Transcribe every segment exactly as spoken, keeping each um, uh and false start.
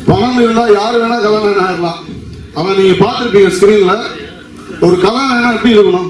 பணம் இருந்தா யாரு வேணா கதாநாயகன் ஆயிடலாம். ஆனா நீங்க பார்த்துருப்பீங்க ஸ்கிரீன்ல ஒரு கதாநாயகனா எப்படி இருக்கணும்,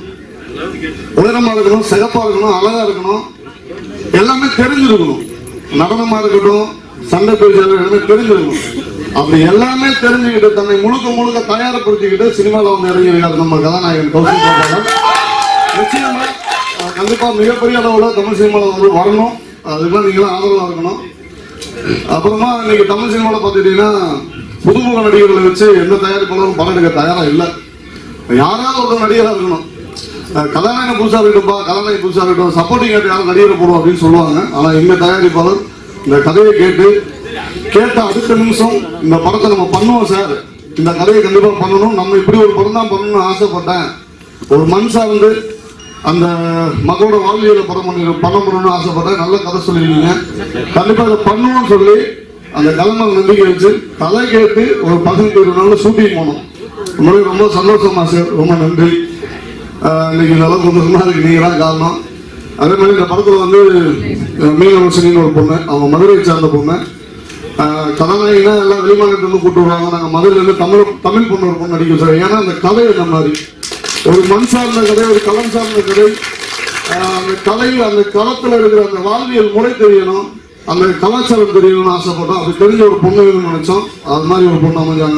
உயரமா இருக்கணும், சிகப்பா இருக்கணும், அழகா இருக்கணும், எல்லாமே தெரிஞ்சிருக்கணும். நடனமா இருக்கட்டும், சண்டை பேச்சு எல்லாமே தெரிஞ்சிருக்கணும். அப்படி எல்லாமே தெரிஞ்சுக்கிட்டு தன்னை முழுக்க முழுக்க தயாரப்படுத்திக்கிட்டு சினிமாவில் வந்து இறங்கியிருக்காரு நம்ம கதாநாயகன் கௌசிக் கோபாலன். நிச்சயமா கண்டிப்பா மிகப்பெரிய அளவுல தமிழ் சினிமாவில் வந்து வரணும். அதுக்கெல்லாம் நீங்களாம் ஆதரவா இருக்கணும். அப்புறமா இன்னைக்கு தமிழ் சினிமாவில் பார்த்துட்டீங்கன்னா புதுமுக நடிகர்களை வச்சு எந்த தயாரிப்பாளரும் படம் எடுக்க தயாரா இல்லை. யாராவது ஒரு நடிகராக இருக்கணும். கதாநாயகன் புதுசா இருக்கட்டும்பா, கதாநாயகன் புதுசா இருக்கட்டும், சப்போர்ட்டிங் ஆக்டர் யாரும் நடிகரை போடும் அப்படின்னு சொல்லுவாங்க. ஆனா எங்க தயாரிப்பாளர் இந்த கதையை கேட்டு கேட்ட அடுத்த நிமிஷம் இந்த படத்தை நம்ம பண்ணுவோம் சார், இந்த கதையை கண்டிப்பா பண்ணணும், நம்ம இப்படி ஒரு படம் தான் பண்ணணும்னு ஆசைப்பட்டேன், ஒரு மண் சார்ந்து அந்த மக்களோட வாழ்வியலை படம் பண்ணி பண்ண பண்ணணும்னு ஆசைப்பட்டேன், நல்ல கதை சொல்லியிருக்கீங்க, கண்டிப்பா அதை பண்ணுவோம்னு சொல்லி அந்த கலைமை நம்பிக்கை வச்சு கதை கேட்டு ஒரு பதினெட்டு இருபது நாள் ஷூட்டிங் போனோம். உங்களுக்கு ரொம்ப சந்தோஷமா சார், ரொம்ப நன்றி. இன்னைக்கு இந்த அளவுக்கு சந்தோஷமா இருக்கு, நீங்க தான் காரணம். அதே மாதிரி இந்த படத்துல வந்து மீனவசினின்னு ஒரு பொண்ணு, அவங்க மதுரையை சார்ந்த பொண்ணு, கதாநாயகினா எல்லாம் வெளிமாநிலத்திலிருந்து கூட்டு வருவாங்க. நாங்கள் மதுரையிலேருந்து தமிழ் தமிழ் பொண்ணு ஒரு பொண்ணு நடிக்கும் சார். ஏன்னா அந்த கதை இந்த மாதிரி ஒரு மண் சார்ந்த கதை, ஒரு களம் சார்ந்த கதை, அந்த கலையில் அந்த களத்தில் இருக்கிற அந்த வாழ்வியல் முறை தெரியணும், அந்த கலாச்சாரம் தெரியணும்னு ஆசைப்பட்டோம். அப்படி தெரிஞ்ச ஒரு பொண்ணு வேணும்னு நினைச்சோம். அது மாதிரி ஒரு பொண்ணு அமைஞ்சாங்க.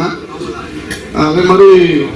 அதே மாதிரி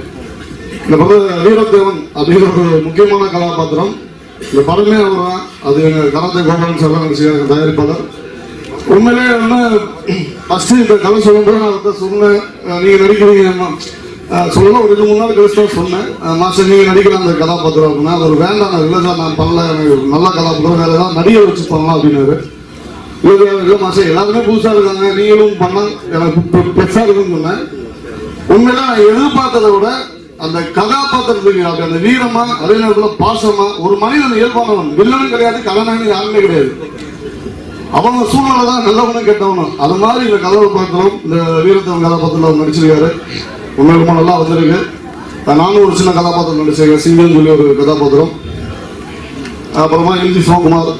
இந்த படம் வீரத்தேவன் அப்படிங்கிற ஒரு முக்கியமான கதாபாத்திரம். இந்த படமே அவர் தான். அது எங்கள் கராத்தே கோபாலன் சார் தான் நடிச்சிருக்காங்க, தயாரிப்பாளர். உண்மையிலே வந்து ஃபர்ஸ்ட் இந்த கதை சொல்லும்போது நான் அவர்கிட்ட சொன்னேன், நீங்க நடிக்கிறீங்க சொல்லலாம், ஒரு ரெண்டு மூணு நாள் கழிச்சு தான் சொன்னேன், மாஸ்டர் நீங்க நடிக்கிற அந்த கதாபாத்திரம் அப்படின்னா அது ஒரு வேண்டாம், இல்லை சார் நான் பண்ணல, எனக்கு நல்ல கதாபாத்திரம் வேற ஏதாவது நடிகை வச்சு பண்ணலாம் அப்படின்னாரு. இல்லை இல்லை மாஸ்டர் எல்லாருமே புதுசாக இருக்காங்க, நீங்களும் பண்ண எனக்கு பெருசாக இருக்குன்னு சொன்னேன். உண்மையில நான் எதிர்பார்த்ததை விட அந்த கதாபாத்திரத்துக்கு அப்படி அந்த வீரமா, அதே நேரத்தில் பாசமா, ஒரு மனிதன் இயல்பானவன், வில்லனும் கிடையாது, கதாநாயகன் யாருமே கிடையாது, அவங்க சூழ்நிலை தான் நல்லவனும் கெட்டவனும். அது மாதிரி இந்த கதாபாத்திரம் இந்த வீரத்தேவன் கதாபாத்திரம் நடிச்சிருக்காரு. உண்மையில ரொம்ப நல்லா வந்திருக்கு. நானும் ஒரு சின்ன கதாபாத்திரம் நடிச்சிருக்கேன், சிங்கம் சொல்லி ஒரு கதாபாத்திரம். அப்புறமா எம்ஜி சிவகுமார்,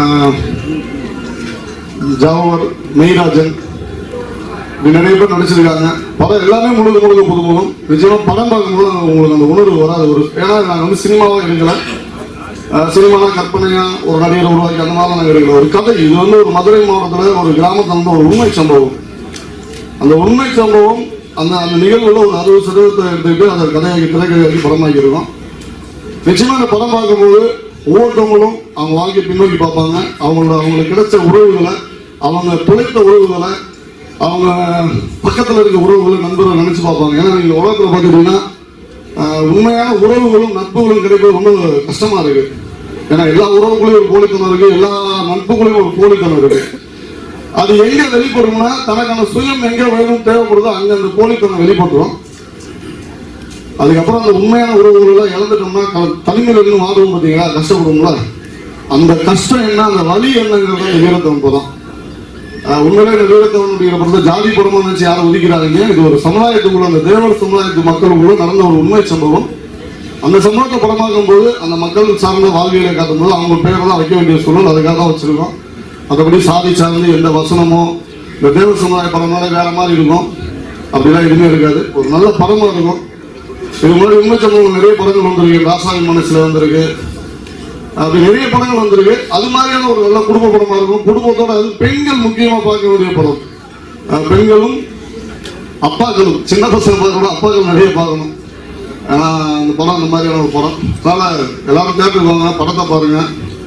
ஜாவர், மெய்ராஜன், இப்படி நிறைய பேர் நடிச்சிருக்காங்க. படம் எல்லாமே முழுக்க முழுக்க புதுமுகம். நிச்சயமா படம் பார்க்கும்போது உங்களுக்கு அந்த உணர்வு வராது. ஒரு ஏன்னா நாங்கள் வந்து சினிமாவாக எடுக்கல, சினிமாலாம் கற்பனையா ஒரு நடிகரை உருவாக்கி அந்த மாதிரிலாம் நாங்கள் எடுக்கல. ஒரு கதை, இது வந்து ஒரு மதுரை மாவட்டத்தில் ஒரு கிராமத்தில் வந்து ஒரு உண்மை சம்பவம். அந்த உண்மை சம்பவம் அந்த அந்த நிகழ்வுல ஒரு அறுபது சதவீதத்தை எடுத்துக்கிட்டு அதை கதையாக்கி திரைக்கதையாக்கி படமாக்கி இருக்கோம். நிச்சயமா அந்த படம் பார்க்கும்போது ஒவ்வொருத்தவங்களும் அவங்க வாழ்க்கையை பின்னோக்கி பார்ப்பாங்க. அவங்களோட அவங்களுக்கு கிடைச்ச உறவுகளை, அவங்க பிழைத்த உறவுகளை, அவங்க பக்கத்தில் இருக்க உறவுகளை, நண்பர்கள் நினைச்சு பார்ப்பாங்க. ஏன்னா நீங்க உலகத்தில் பார்த்துட்டீங்கன்னா உண்மையான உறவுகளும் நட்புகளும் கிடைப்பது ரொம்ப கஷ்டமா இருக்கு. ஏன்னா எல்லா உறவுகளையும் ஒரு போலித்தனம் இருக்கு, எல்லா நட்புகளையும் ஒரு போலித்தனம் இருக்கு. அது எங்க வெளிப்படும்னா தனக்கான சுயம் எங்க வேணும் தேவைப்படுதோ அங்க அந்த போலித்தனம் வெளிப்பட்டுரும். அதுக்கப்புறம் அந்த உண்மையான உறவுகளை இழந்துட்டோம்னா தனிமையில் இருந்து வாடுவோம் பார்த்தீங்களா, கஷ்டப்படும்ல. அந்த கஷ்டம் என்ன, அந்த வலி என்னங்கிறது அந்த வீரத்தேவன் படம். உண்மையிலே இந்த வீரத்தேவன் அப்படிங்கிற படத்தை ஜாதி படமா நினைச்சு யாரும் ஒதுக்கிறாங்க. இது ஒரு சமுதாயத்துக்குள்ள, அந்த தேவர் சமுதாயத்து மக்களுக்குள்ள நடந்த ஒரு உண்மை சம்பவம். அந்த சம்பவத்தை படமாக்கும் போது அந்த மக்கள் சார்ந்த வாழ்வியலை காட்டும் போது அவங்க பேரை தான் வைக்க வேண்டிய சூழல், அதுக்காக தான் வச்சிருக்கோம். மற்றபடி சாதி சார்ந்து எந்த வசனமோ இந்த தேவர் சமுதாய படம்னால வேற மாதிரி இருக்கும், அப்படிலாம் எதுவுமே இருக்காது. ஒரு நல்ல படமா இருக்கும். இது முன்னாடி உண்மை சம்பவம் நிறைய படங்கள் வந்திருக்கு, ராசாவின் மனசுல வந்திருக்கு, அப்படி நிறைய படங்கள் வந்திருக்கு. அது மாதிரியான ஒரு நல்ல குடும்ப படமா இருக்கும். குடும்பத்தோட அது பெண்கள் முக்கியமா பார்க்க வேண்டிய படம். பெண்களும் அப்பாக்களும், சின்ன பசங்க பார்க்கணும், அப்பாக்கள் நிறைய பார்க்கணும். ஏன்னா அந்த படம் அந்த மாதிரியான ஒரு படம். அதனால எல்லாரும் தேட்டருக்கு வாங்க, படத்தை பாருங்க,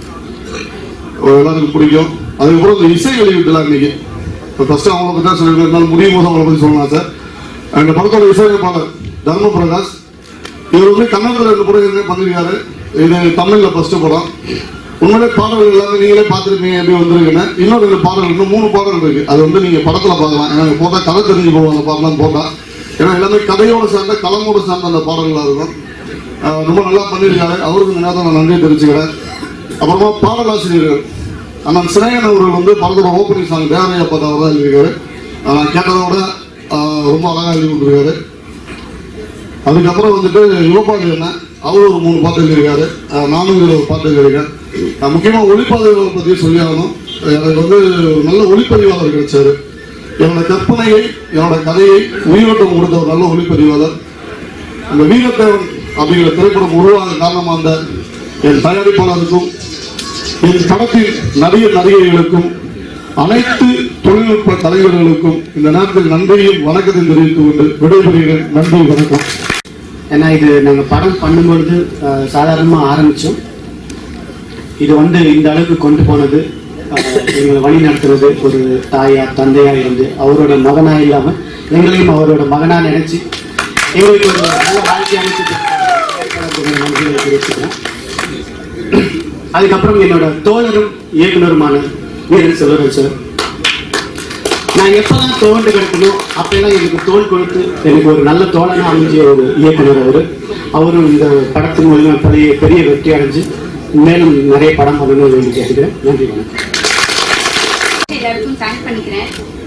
எல்லாருக்கும் பிடிக்கும். அதுக்கப்புறம் இந்த இசை வெளியிட்டுலாம் இன்னைக்கு ஃபர்ஸ்ட் அவங்களை பற்றி தான் சொல்லியிருந்தாலும் முடியும் போது அவங்களை பற்றி சொல்லலாம் சார். இந்த படத்தோட இசையமைப்பாளர் தர்ம பிரகாஷ், இவர் வந்து கன்னடத்தில் ரெண்டு படம் எதுவுமே பண்ணியிருக்காரு. இது தமிழில் ஃபர்ஸ்ட் படம். உண்மையிலே பாடல்கள் எல்லாமே நீங்களே பார்த்துருப்பீங்க எப்படி வந்திருக்குன்னு. இன்னும் ரெண்டு பாடல், இன்னும் மூணு பாடல் இருக்கு. அது வந்து நீங்கள் படத்தில் பார்க்கலாம். எனக்கு போட்டால் கதை தெரிஞ்சு போவோம் அந்த பாடலாம் போட்டால். ஏன்னா எல்லாமே கதையோடு சேர்ந்த களமோடு சேர்ந்த அந்த பாடல்களாக இருக்கும். ரொம்ப நல்லா பண்ணியிருக்காரு. அவருக்கு இந்த நேரத்தில் நான் நன்றி தெரிவிச்சுக்கிறேன். அப்புறமா பாடலாசிரியர்கள் அண்ணன் சினேகன் அவர்கள் வந்து படத்தோட ஓப்பனிங் சாங் தேவரையா பாட்டு அவர் தான் எழுதியிருக்காரு. நான் கேட்டதோட ரொம்ப அழகாக எழுதி கொடுத்துருக்காரு. அதுக்கப்புறம் வந்துட்டு யுவபாதி அண்ணன், அவர் ஒரு மூணு பாட்டு எழுதியிருக்காரு. நானும் இதில் ஒரு பாட்டு எழுதியிருக்கேன். முக்கியமாக ஒளிப்பாதைகளை பற்றி சொல்லி ஆகணும். எனக்கு வந்து ஒரு நல்ல ஒளிப்பதிவாளர் கிடைச்சாரு. என்னோட கற்பனையை என்னோட கதையை உயிரோட்டம் கொடுத்த ஒரு நல்ல ஒளிப்பதிவாளர். இந்த வீரத்தேவன் அப்படிங்கிற திரைப்படம் உருவாக காரணமாக அந்த என் தயாரிப்பாளருக்கும் என் படத்தின் நடிகர் நடிகைகளுக்கும் அனைத்து தொழில்நுட்ப தலைவர்களுக்கும் இந்த நேரத்தில் நன்றியும் வணக்கத்தையும் தெரிவித்துக் கொண்டு விடைபெறுகிறேன். நன்றி, வணக்கம். ஏன்னா இது நாங்கள் படம் பண்ணும்பொழுது சாதாரணமாக ஆரம்பித்தோம். இது வந்து இந்த அளவுக்கு கொண்டு போனது, எங்களை வழி நடத்துறது ஒரு தாயா தந்தையா இருந்து அவரோட மகனா இல்லாமல் எங்களையும் அவரோட மகனா நினைச்சு எங்களுக்கு ஒரு நல்ல வாழ்க்கை அமைச்சு நன்றிகளை தெரிவிச்சுக்கிறேன். அதுக்கப்புறம் என்னோட தோழரும் இயக்குனருமான வீரன் செல்வராஜ் சார், நான் எப்பதான் தோண்டு கிடைக்கணும் அப்பெல்லாம் எனக்கு தோல் கொடுத்து எனக்கு ஒரு நல்ல தோழனா அமைஞ்ச ஒரு இயக்குனர் அவர். அவரும் இந்த படத்தின் மூலம் பெரிய பெரிய வெற்றி அடைஞ்சு மேலும் நிறைய படம் பண்ணணும்னு வேண்டி கேட்டுக்கிறேன். நன்றி, வணக்கம். எல்லாருக்கும் தேங்க் பண்ணிக்கிறேன்.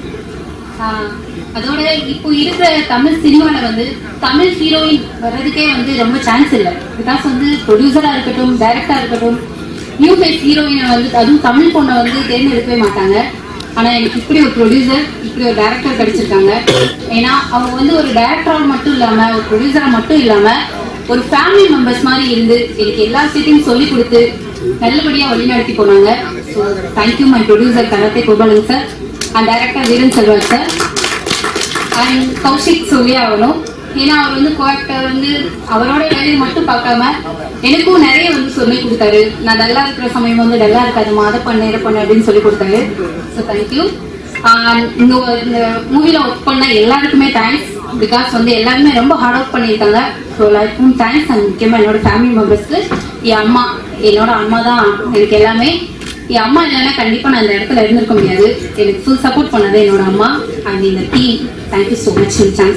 அதோட இப்போ இருக்கிற தமிழ் சினிமாவில் வந்து தமிழ் ஹீரோயின் வர்றதுக்கே வந்து ரொம்ப சான்ஸ் இல்லை. பிகாஸ் வந்து ப்ரொடியூசராக இருக்கட்டும், டைரக்டராக இருக்கட்டும், நியூ ஃபேஸ் ஹீரோயினை வந்து அதுவும் தமிழ் பொண்ணை வந்து தேர்ந்தெடுக்கவே மாட்டாங்க. ஆனால் எனக்கு இப்படி ஒரு ப்ரொடியூசர், இப்படி ஒரு டைரக்டர் கிடைச்சிருக்காங்க. ஏன்னா அவங்க வந்து ஒரு டைரக்டராக மட்டும் இல்லாமல், ஒரு ப்ரொடியூசராக மட்டும் இல்லாமல், ஒரு ஃபேமிலி மெம்பர்ஸ் மாதிரி இருந்து எனக்கு எல்லா விஷயத்தையும் சொல்லி கொடுத்து நல்லபடியாக வழிநடத்தி போனாங்க. ஸோ தேங்க்யூ மை ப்ரொடியூசர் கரத்தை கோபாலன் சார் அண்ட் டைரக்டர் வீரன் செல்வராஜ் சார் அண்ட் கௌஷிக் சொல்லி ஆகணும். ஏன்னா அவர் வந்து கோஆக்டர் வந்து அவரோட வேலையை மட்டும் பார்க்காம எனக்கும் நிறைய வந்து சொல்லி கொடுத்தாரு. நான் டல்லா இருக்கிற சமயம் வந்து டல்லா இருக்காதுமா, அதை பண்ணு இதை பண்ணு அப்படின்னு சொல்லி கொடுத்தாரு. So thank you. இந்த இந்த மூவில ஒர்க் பண்ண எல்லாருக்குமே தேங்க்ஸ். பிகாஸ் வந்து எல்லாருமே ரொம்ப ஹார்ட் ஒர்க் பண்ணியிருக்காங்க. ஸோ எல்லாருக்கும் தேங்க்ஸ். அண்ட் முக்கியமாக என்னோட ஃபேமிலி மெம்பர்ஸ்க்கு, என் அம்மா, என்னோட அம்மா தான் எனக்கு எல்லாமே. என் அம்மா இல்லைன்னா கண்டிப்பாக நான் இந்த இடத்துல இருந்திருக்க முடியாது. எனக்கு ஃபுல் சப்போர்ட் பண்ணது என்னோட அம்மா அண்ட் இந்த டீம். தேங்க்யூ ஸோ மச் இந்த சான்ஸ்.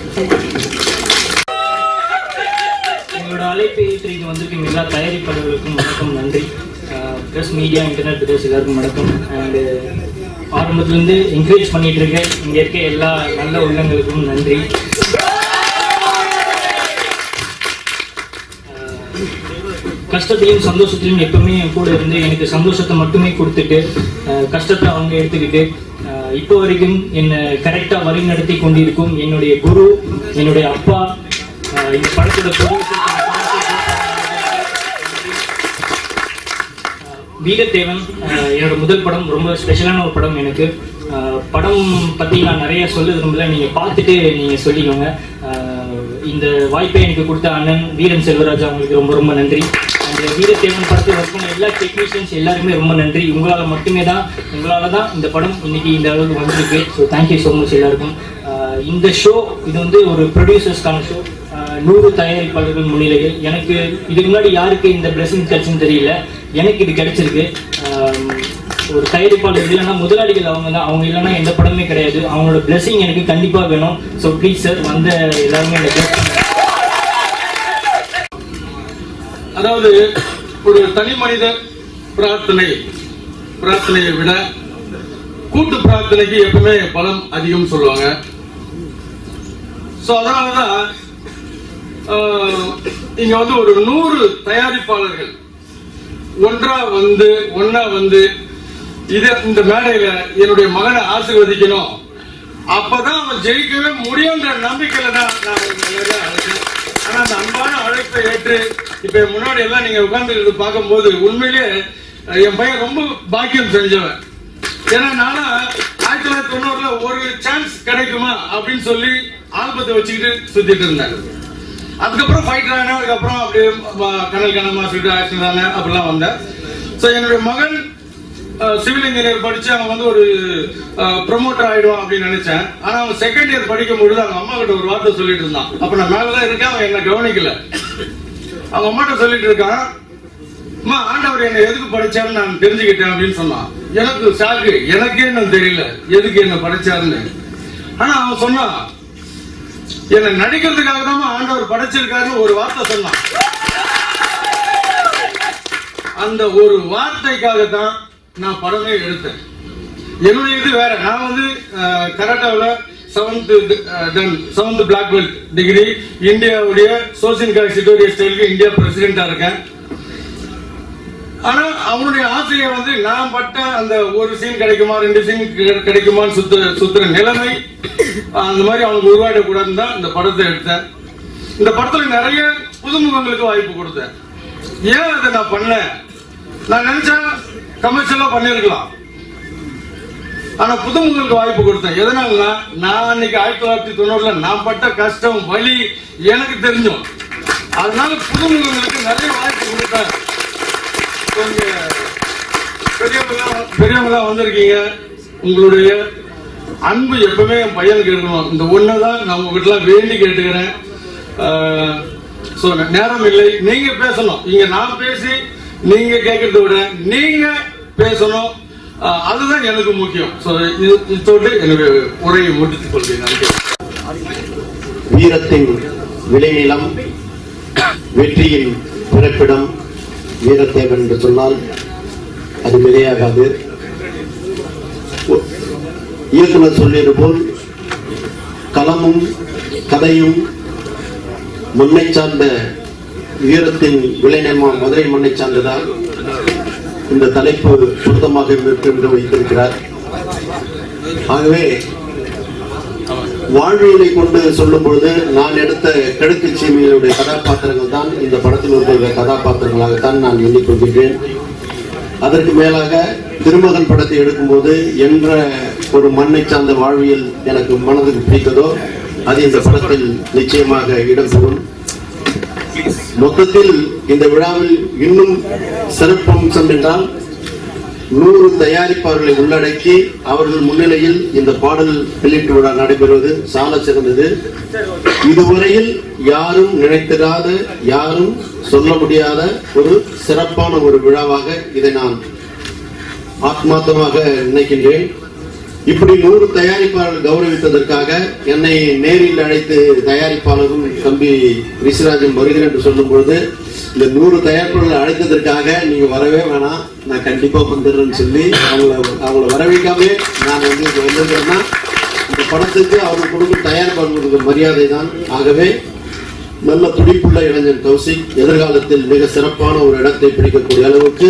எங்களோட அழைப்பை ஏற்றிக்கு வந்திருக்கீங்க எல்லா தயாரிப்பாளர்களுக்கும் வணக்கம், நன்றி. ப்ரெஸ், மீடியா, இன்டர்நெட் ப்ரெஸ் எல்லாருக்கும் வணக்கம். அண்டு ஆரம்பத்துலேருந்து என்கரேஜ் பண்ணிட்டு இருக்கேன் இங்கே இருக்க எல்லா நல்ல உள்ளங்களுக்கும் நன்றி. கஷ்டத்தையும் சந்தோஷத்தையும் எப்பவுமே என் கூட இருந்து எனக்கு சந்தோஷத்தை மட்டுமே கொடுத்துட்டு கஷ்டத்தை அவங்க எடுத்துக்கிட்டு இப்போ வரைக்கும் என்னை கரெக்டாக வழி நடத்தி கொண்டிருக்கும் என்னுடைய குரு, என்னுடைய அப்பா, இந்த படத்தோட ப்ரொடியூசர் வீரத்தேவன் என்னோட முதல் படம், ரொம்ப ஸ்பெஷலான ஒரு படம் எனக்கு. படம் பற்றி நான் நிறைய சொல்ல விரும்பல, நீங்கள் பார்த்துட்டு நீங்கள் சொல்லிக்கோங்க. இந்த வாய்ப்பை எனக்கு கொடுத்த அண்ணன் வீரன் செல்வராஜ் அவங்களுக்கு ரொம்ப ரொம்ப நன்றி. அந்த வீரத்தேவன் படத்தை ஒர்க் பண்ண எல்லா டெக்னீஷியன்ஸ் எல்லாருமே ரொம்ப நன்றி. உங்களால் மட்டுமே தான், உங்களால் தான் இந்த படம் இன்னைக்கு இந்த அளவுக்கு வந்திருக்கு. ஸோ தேங்க்யூ ஸோ மச் எல்லாருக்கும். இந்த ஷோ இது வந்து ஒரு ப்ரொடியூசர்ஸ்க்கான ஷோ. நூறு தயாரிப்பாளர்கள் முன்னிலையில் எனக்கு இதுக்கு முன்னாடி யாருக்கு இந்த பிளெஸிங் கிடைச்சுன்னு தெரியல, எனக்கு இது கிடைச்சிருக்கு. ஒரு தயாரிப்பாளர் இல்லைன்னா முதலாளிகள் அவங்க தான், அவங்க இல்லைன்னா எந்த படமே கிடையாது. அவங்களோட பிளெஸிங் எனக்கு கண்டிப்பாக வேணும். ஸோ ப்ளீஸ் சார், வந்த எல்லாருமே எனக்கு. அதாவது ஒரு தனி மனித பிரார்த்தனை பிரார்த்தனையை விட கூட்டு பிரார்த்தனைக்கு எப்பவுமே பலம் அதிகம் சொல்லுவாங்க. ஸோ அதனாலதான் இங்க வந்து ஒரு நூறு தயாரிப்பாளர்கள் ஒன்றா வந்து ஒன்னா வந்து இது இந்த மேடையில என்னுடைய மகனை ஆசீர்வதிக்கணும், அப்பதான் அவன் ஜெயிக்கவே முடியுன்ற நம்பிக்கையில தான் நான் அழைச்சேன். ஆனா அந்த அன்பான அழைப்பை ஏற்று இப்ப முன்னாடி எல்லாம் நீங்க உட்கார்ந்து பார்க்கும்போது உண்மையிலே என் பையன் ரொம்ப பாக்கியம் செஞ்சவன். ஏன்னா நானா ஆயிரத்தி தொள்ளாயிரத்தி தொண்ணூறுல ஒரு சான்ஸ் கிடைக்குமா அப்படின்னு சொல்லி ஆல்பத்தை வச்சுக்கிட்டு சுத்திட்டு இருந்தேன். அதுக்கப்புறம் ஃபைட்டர் ஆனேன், அதுக்கப்புறம் அப்படியே கனல் கனமா சொல்லிட்டு ஆக்ஷன் தானே அப்படிலாம் வந்தேன். ஸோ என்னுடைய மகன் சிவில் இன்ஜினியர் படிச்சு அவன் வந்து ஒரு ப்ரொமோட்டர் ஆயிடுவான் அப்படின்னு நினைச்சேன். ஆனா அவன் செகண்ட் இயர் படிக்கும் பொழுது அவங்க அம்மா கிட்ட ஒரு வார்த்தை சொல்லிட்டு இருந்தான். அப்ப நான் மேலதான் இருக்கேன், அவன் என்ன கவனிக்கல. அவங்க அம்மாட்ட சொல்லிட்டு இருக்கான், அம்மா ஆண்டவர் என்ன எதுக்கு படிச்சாருன்னு நான் தெரிஞ்சுக்கிட்டேன் அப்படின்னு சொன்னான். எனக்கு சாக்கு, எனக்கே இன்னும் தெரியல எதுக்கு என்ன படிச்சாருன்னு. ஆனா அவன் சொன்னான், என்னை நடிக்கிறதுக்காக தான் ஆண்டவர் படைச்சிருக்காருன்னு ஒரு வார்த்தை சொன்னான். அந்த ஒரு வார்த்தைக்காக தான் நான் படமே எடுத்தேன். என்னுடைய இது வேற. நான் வந்து கராட்டாவில் seventh seventh black belt degree, இந்தியாவுடைய சோசியல் சிட்டோரிய ஸ்டைலுக்கு இந்தியா பிரசிடென்டா இருக்கேன். ஆனா அவனுடைய ஆசையை வந்து நான் பட்ட அந்த ஒரு சீன் கிடைக்குமா ரெண்டு சீன் கிடைக்குமான்னு சுத்து சுத்துற நிலைமை அந்த மாதிரி அவனுக்கு உருவாயிடக்கூடாதுன்னு தான் இந்த படத்தை எடுத்தேன். இந்த படத்துல நிறைய புதுமுகங்களுக்கு வாய்ப்பு கொடுத்தேன். ஏன் அதை நான் பண்ணேன்? நான் நினைச்சா கமர்ஷியலா பண்ணிருக்கலாம், ஆனா புதுமுகங்களுக்கு வாய்ப்பு கொடுத்தேன். எதனாலனா நான் அன்னைக்கு ஆயிரத்தி தொள்ளாயிரத்தி தொண்ணூறுல நான் பட்ட கஷ்டம் வலி எனக்கு தெரிஞ்சோம். அதனால புதுமுகங்களுக்கு நிறைய வாய்ப்பு கொடுத்தேன். பெரியவங்களாம் வந்திருக்கீங்க, உங்களுடைய அன்பு எப்பவுமே என் பையனுக்கு இருக்கணும். இந்த ஒன்னதான் நான் உங்ககிட்ட வேண்டி கேட்டுக்கிறேன். நேரம் இல்லை, நீங்க பேசணும். இங்க நான் பேசி நீங்க கேட்கறத விட நீங்க பேசணும், அதுதான் எனக்கு முக்கியம். இதோடு என்னுடைய உரையை முடித்துக் கொள்கிறேன். வீரத்தின் விளைநிலம், வெற்றியின் பிறப்பிடம் வீரத்தேவன் என்று சொன்னால் அது மிகையாகாது. இயக்குனர் சொல்லியது போல் களமும் கதையும் மண்ணை சார்ந்த வீரத்தின் விளைநிலமா மதுரை மண்ணை சார்ந்ததால் இந்த தலைப்பு பொருத்தமாக இருக்கும் என்று வைத்திருக்கிறார். ஆகவே வாழ்வியலை கொண்டு சொல்லும் பொழுது நான் எடுத்த கிழக்கு சீமையுடைய கதாபாத்திரங்கள் தான் இந்த படத்தில் உள்ள கதாபாத்திரங்களாகத்தான் நான் எண்ணிக்கொள்கிறேன். அதற்கு மேலாக திருமகன் படத்தை எடுக்கும்போது என்ற ஒரு மண்ணை சார்ந்த வாழ்வியல் எனக்கு மனதுக்கு பிடித்ததோ அது இந்த படத்தில் நிச்சயமாக இடம்பெறும். மொத்தத்தில் இந்த விழாவில் இன்னும் சிறப்பம்சம் என்றால் நூறு தயாரிப்பாளர்களை உள்ளடக்கி அவர்கள் முன்னிலையில் இந்த பாடல் வெளியீட்டு விழா நடைபெறுவது சால சிறந்தது. இதுவரையில் யாரும் நினைத்திராத, யாரும் சொல்ல முடியாத ஒரு சிறப்பான ஒரு விழாவாக இதை நான் ஆத்மார்த்தமாக நினைக்கின்றேன். இப்படி நூறு தயாரிப்பாளர்கள் கௌரவித்ததற்காக என்னை நேரில் அழைத்து தயாரிப்பாளரும் தம்பி ரிஷிராஜன் வருகிறேன் என்று சொல்லும் பொழுது இந்த நூறு தயாரிப்பாளர்கள் அழைத்ததற்காக நீங்க வரவே வேணாம், நான் கண்டிப்பா வந்துடுறேன்னு சொல்லி அவங்கள அவங்கள வரவைக்காமே நான் வந்து வந்திருக்கிறேன்னா இந்த படத்துக்கு அவங்க கொடுக்கும் தயாரிப்பாளர்களுக்கு மரியாதை தான். ஆகவே நல்ல துடிப்புள்ள இளைஞன் கௌசிக் எதிர்காலத்தில் மிக சிறப்பான ஒரு இடத்தை பிடிக்கக்கூடிய அளவுக்கு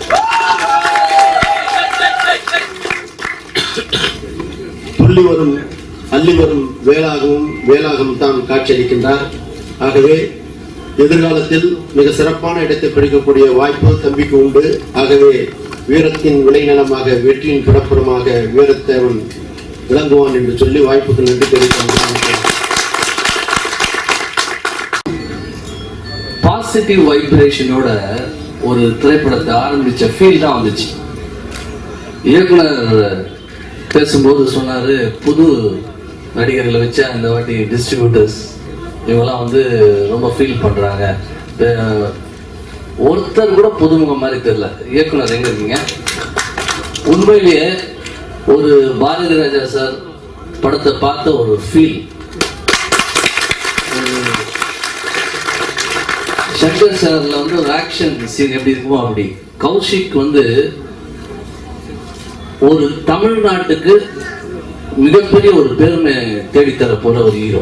துள்ளி வரும் அள்ளி வரும் வேளாகவும் வேளாகவும் தான் காட்சியளிக்கின்றார். ஆகவே எதிர்காலத்தில் மிக சிறப்பான இடத்தை பிடிக்கக்கூடிய வாய்ப்பு தம்பிக்கு உண்டு. ஆகவே வீரத்தின் விளைநிலமாக வெற்றியின் பிறப்புறமாக வீரத்தேவன் விளங்குவான் என்று சொல்லி வாய்ப்புக்கு நன்றி தெரிவிக்கின்றேன். பாசிட்டிவ் வைப்ரேஷனோட ஒரு திரைப்படத்தை ஆரம்பிச்ச ஃபீல் தான் வந்துச்சு. இயக்குனர் பேசும்போது சொன்னாரு, புது நடிகர்களை வச்சா இந்த வாட்டி டிஸ்ட்ரிபியூட்டர்ஸ் இவங்கெல்லாம் வந்து ரொம்ப ஃபீல் பண்றாங்க. ஒருத்தர் கூட புதுமுகம் மாதிரி தெரியல. இயக்குனர் எங்க இருக்கீங்க? உண்மையிலேயே ஒரு பாரதி ராஜா சார் படத்தை பார்த்த ஒரு ஃபீல், சங்கர் சார்ல வந்து ஒரு ஆக்ஷன் சீன் எப்படி இருக்குமோ அப்படி. கௌஷிக் வந்து ஒரு தமிழ்நாட்டுக்கு மிகப்பெரிய ஒரு பெருமை தேடித்தர போற ஒரு ஹீரோ.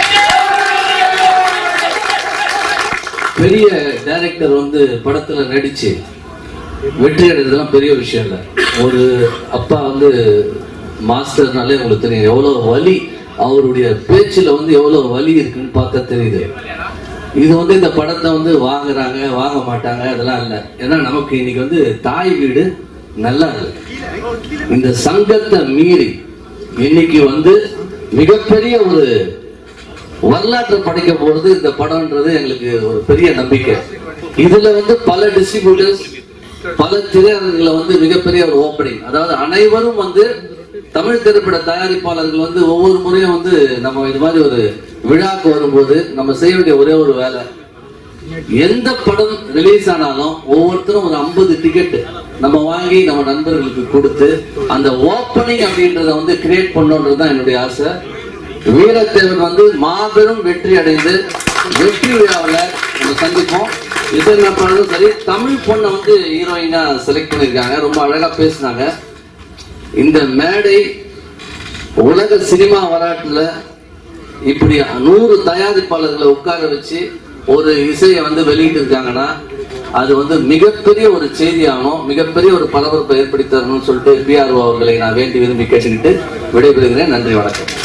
பெரிய டைரக்டர் வந்து படத்துல நடிச்சு வெற்றி அடைறதுலாம் பெரிய விஷயம் இல்லை. ஒரு அப்பா வந்து மாஸ்டர்னாலே உங்களுக்கு தெரியும் எவ்வளவு வலி, அவருடைய பேச்சுல வந்து எவ்வளவு வலி இருக்குன்னு பார்த்தா தெரியுது. இது வந்து இந்த படத்தை வந்து வாங்குறாங்க வாங்க மாட்டாங்க அதெல்லாம் இல்லை. ஏன்னா நமக்கு இன்னைக்கு வந்து தாய் வீடு நல்லா இல்லை. இந்த சங்கத்தை மீறி இன்னைக்கு வந்து மிகப்பெரிய ஒரு வரலாற்றை படைக்க போறது இந்த படம்ன்றது எங்களுக்கு ஒரு பெரிய நம்பிக்கை. இதுல வந்து பல டிஸ்ட்ரிபியூட்டர்ஸ் பல திரையரங்குகளை வந்து மிகப்பெரிய ஒரு ஓப்பனிங், அதாவது அனைவரும் வந்து தமிழ் திரைப்பட தயாரிப்பாளர்கள் வந்து ஒவ்வொரு முறையும் வந்து நம்ம இது மாதிரி ஒரு விழாக்கு வரும்போது நம்ம செய்ய வேண்டிய ஒரே ஒரு வேலை, எந்த படம் ரிலீஸ் ஆனாலும் ஒவ்வொருத்தரும் ஒரு ஐம்பது டிக்கெட் நம்ம வாங்கி நம்ம நண்பர்களுக்கு கொடுத்து அந்த ஓப்பனிங் அப்படின்றத வந்து கிரியேட் பண்ணணுன்றதுதான் என்னுடைய ஆசை. வீரத்தேவன் வந்து மாபெரும் வெற்றி அடைந்து வெற்றி விழாவில் நம்ம சந்திப்போம். இசையமைப்பாளரும் சரி, தமிழ் பொண்ணை வந்து ஹீரோயினா செலக்ட் பண்ணியிருக்காங்க, ரொம்ப அழகா பேசினாங்க. இந்த மேடை உலக சினிமா வரலாற்றுல இப்படி நூறு தயாரிப்பாளர்களை உட்கார வச்சு ஒரு இசையை வந்து வெளியிட்டு இருக்காங்கன்னா அது வந்து மிகப்பெரிய ஒரு செய்தியாகணும், மிகப்பெரிய ஒரு பரபரப்பை ஏற்படுத்தி தரணும்னு சொல்லிட்டு பிஆர்ஓ அவர்களை நான் வேண்டி விரும்பி கேட்டுக்கிட்டு விடைபெறுகிறேன். நன்றி, வணக்கம்.